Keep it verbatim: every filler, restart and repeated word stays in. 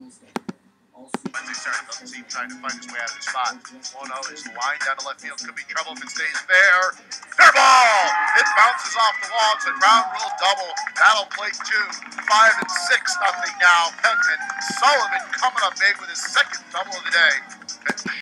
Lindsey Sark doesn't seem trying to find his way out of the spot. one oh is lined down to left field. Could be trouble if it stays fair. Fair ball! It bounces off the wall. It's a ground rule double. That'll play two. Five and six nothing now. Penman. Sullivan coming up big with his second double of the day.